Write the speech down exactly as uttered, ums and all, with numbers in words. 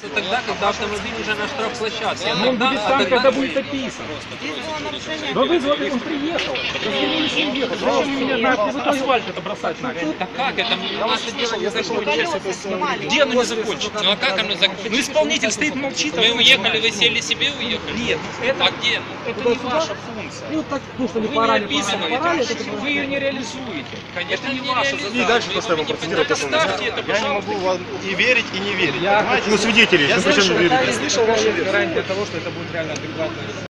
Тогда, когда автомобиль уже на штрафплощадке. Но он будет там, когда будет описан. Но вызвали, он приехал. Развернулись и уехали. Зачем вы меня на асфальт это бросать начали? Так как это? Наше дело не закончилось. Где оно не закончится? Ну а как оно закончится? Ну исполнитель стоит, молчит. Мы уехали, вы сели себе уехали? Нет, это, А где? это не ваша функция. Ну так, ну что не Вы не пора, не описываете, пора, это вы ее не реализуете. Конечно, это не не ваша реализуем. задача. И дальше поставим процедуру. Так оставьте это, Я не пожалуйста. могу вам и верить, и не верить. Я Понимаете? Ну, свидетели, Я ну, причем не слышал, верите. я слышал ваши гарантия того, что это будет реально адекватно.